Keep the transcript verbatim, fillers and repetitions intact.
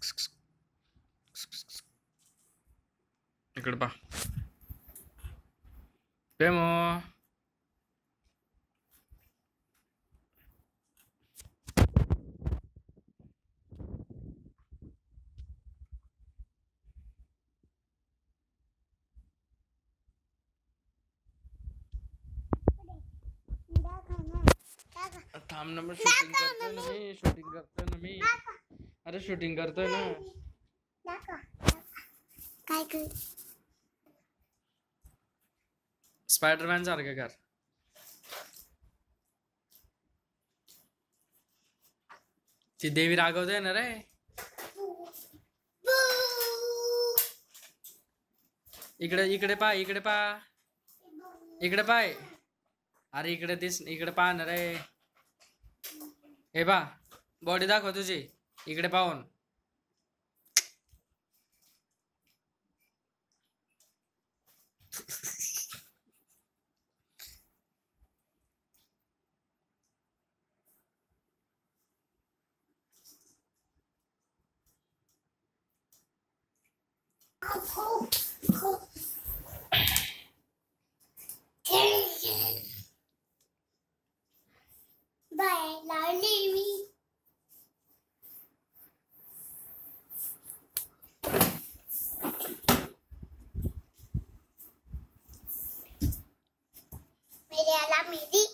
ఇక్కడ బా ఏమో थाम नंबर शूटिंग करते हैं नमी शूटिंग करते हैं नमी अरे शूटिंग करते हैं ना काय कर स्पाइडरमैन सारखं कर ती देवी रागवते ना रे इकडे इकडे पा इकडे पा इकडे पाय अरे इकडे दिस इकडे पहा ना रे हे बा बॉडी दाखव तुझी इकडे पाहून बाय लाडली मी मेरे आला मेरी